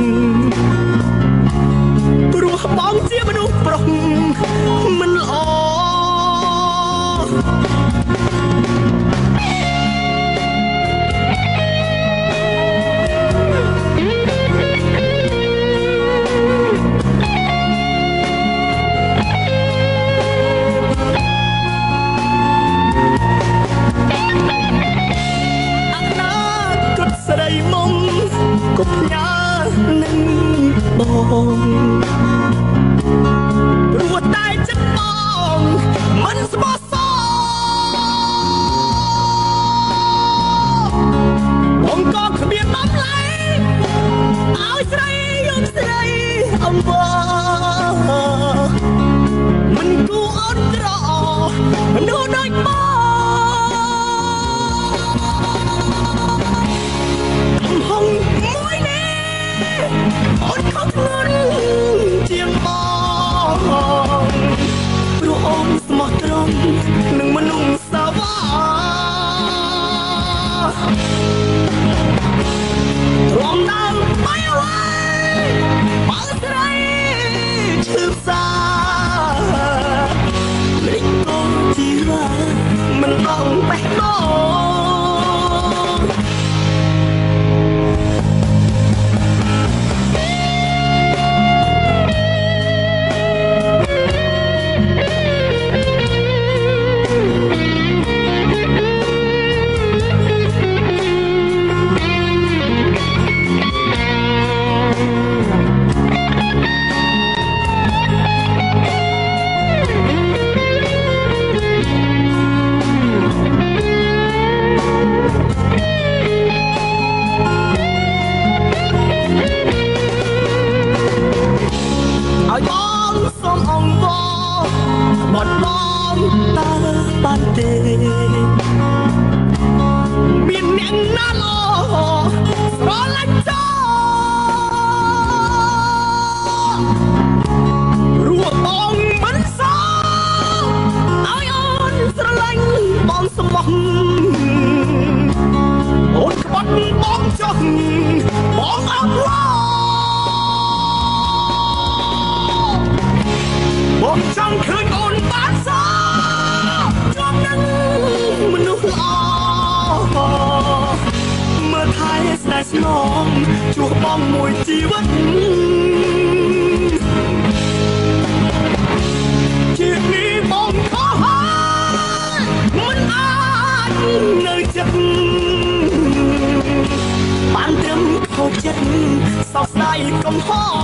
ព្រោះបងជាមនុស្សប្រុសមិនល្អកុំផ្ញើនឹងបងព្រោះតែចិត្តបងមិនស្មោះសរបងក៏គ្មានបំលែងឲ្យស្រីយកស្រីអំបមិនគួរអត់ក្រមនុស្សដូចបងហងមួយនេះអូនខំធ្ងន់ជាងបងព្រោះអូនស្មោះត្រង់នឹងមនុស្សសាវ៉ាទ្រាំដើមបាយអ្វីបើស្រីឈឺផ្សាលេចកូនជីរ៉ាមិនต้องបេះដូងបត់បងតើបានទេមានអ្នកណាឡោស្រឡាញ់ចោរួចបងមិនសោឲ្យអូនស្រឡាញ់បងស្មោះអូនក្បត់បងចុះបងអត់ឡោបងចង់ឃើញអូនបានសោជាប់នឹងមនុស្សល្អមើលថែស្នេហ៍ស្នងជួបបងមួយជីវិតជានេះបងខុសហើយមិនអាចនៅចិត្តបានត្រឹមខុសចិត្តសោកស្ដាយកំហុស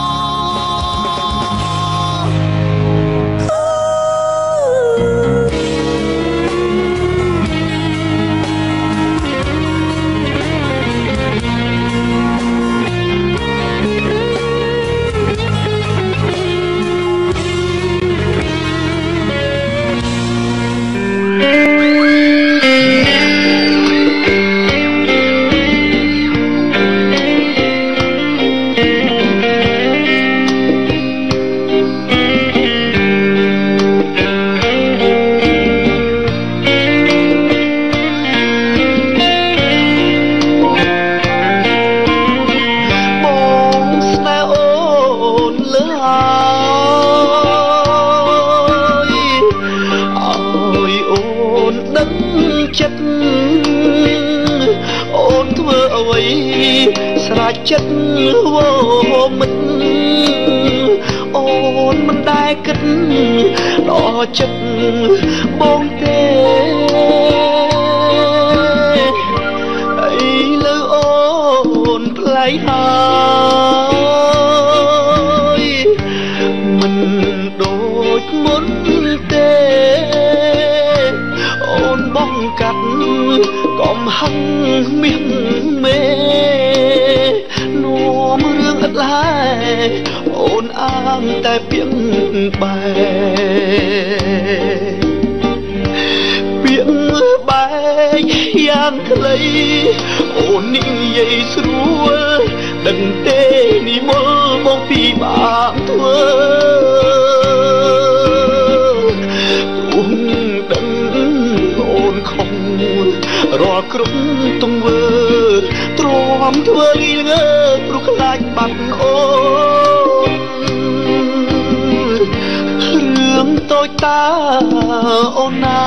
ចិត្តវមិនអូនមិនដែលគិតដល់ចិត្តបងទេអីលើអូនផ្លៃហើយមិនដូចមុនទេអូនបងកាត់កំហឹងមានមេអូនអាងតែពីងបែពីងបែយ៉ាងខ្លីអូននិយាយស្រួលដឹងទេនិមលមកពីបានធ្វើអូនដឹងអូនខំរាល់គ្រប់ទង្វើទ្រាំធ្វើងើព្រោះខ្លាចបាត់អូនរឿងតូចតាអូនណា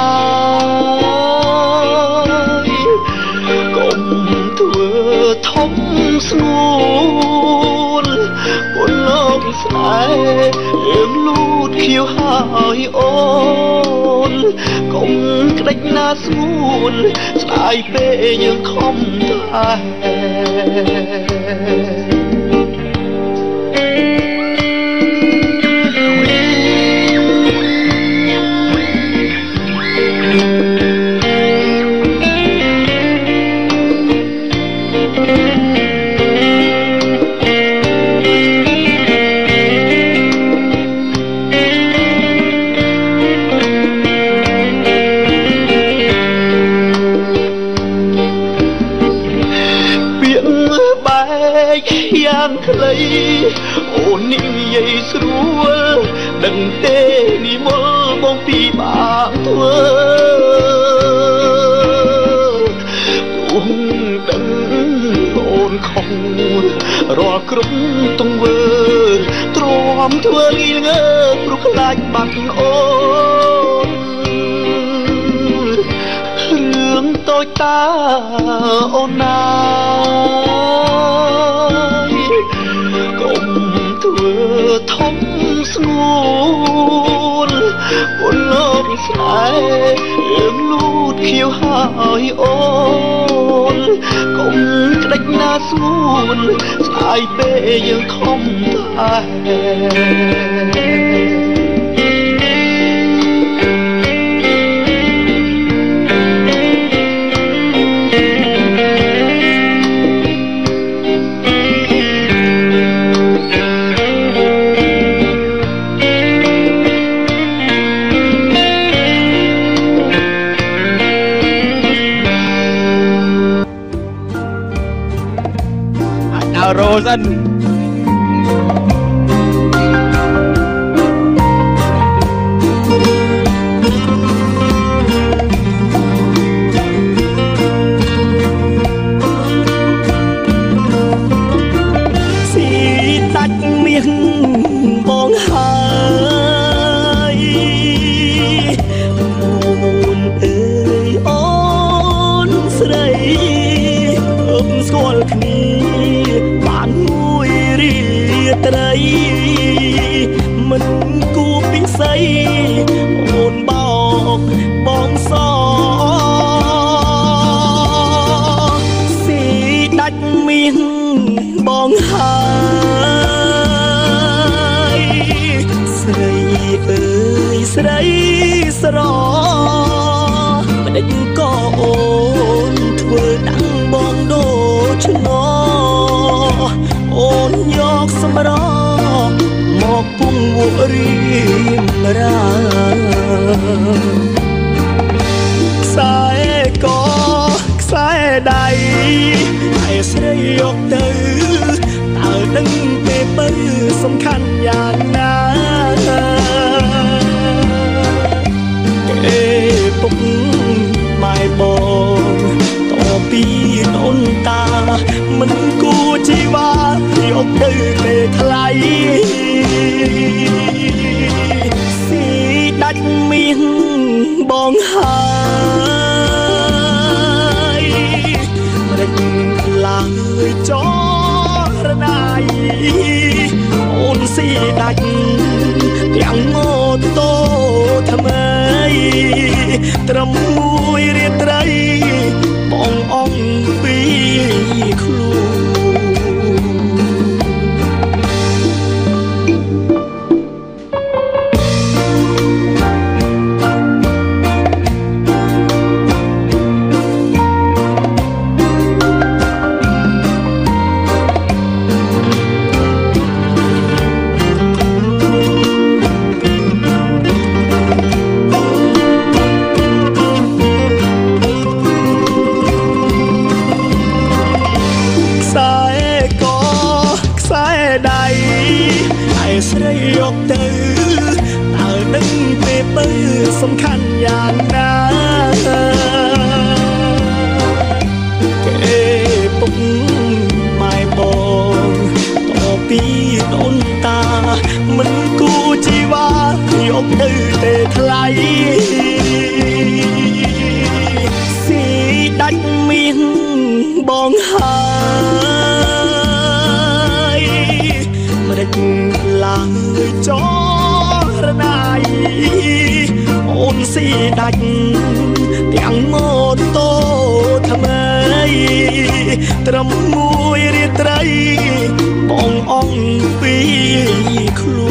យកុំធ្វើធំស្នួលពលលោកស្នេហ៍រឿងលូតខៀវហើយអូនកុំក្តិចណាស្ងួនស្ដាយពេកយើងខំតែយ៉ាងខ្លីអូននិយាយស្រួលដឹងទេនិមលបងពីបានធ្វើអូនដឹងអូនខំរាល់គ្រប់ទង្វើទ្រាំធ្វើងីងើព្រោះខ្លាចបាត់អូនរឿងតូចតាអូនណាធំស្ងួនពលលោកស្នេហ៍រឿងលូតខៀវហើយអូនកុំក្តិចណាស្ងួនស្ដាយពេកយើងខំតែRosen si tách miếng bong hai muôn ơi ôn sấy ôm skol kniបានមួយរីត្រីមិនគួរពិសីអូនបោកបងសស៊ីដាច់មាសបងហើយស្រីអើយស្រីស្រមិនដេចក៏អូនធ្វើដាំងបងដូចណោអូនយកសម្រមកពុំវក់រៀមរាខ្សែកខ្សែដៃឲ្យស្រីយកទៅតើដឹងទេបើសំខាន់យ៉ាងណាគេពុកម៉ែបងតពីអូនតាមិនគួរជីវ៉ាយកទៅទេថ្លៃស៊ីដាច់មាសបងហើយមិនឡើយចរណាយអូនស៊ីដាច់ទាំងម៉ូតូថ្មីត្រឹមមួយរាត្រីបងអង្គពីខ្លួនស្រីយកទៅតើដឹងទេបើសំខាន់យ៉ាងណាគេពុកម៉ែបងតពីពីអូនតាមិនគូជីវ៉ាយកទៅទេថ្លៃស៊ីដាច់មានបងហើយមិនដេចឡើយចរណាយអូនស៊ីដាច់ទាំងម៉ូតូថ្មីត្រឹមមួយរាត្រីបងអងពីខ្លួន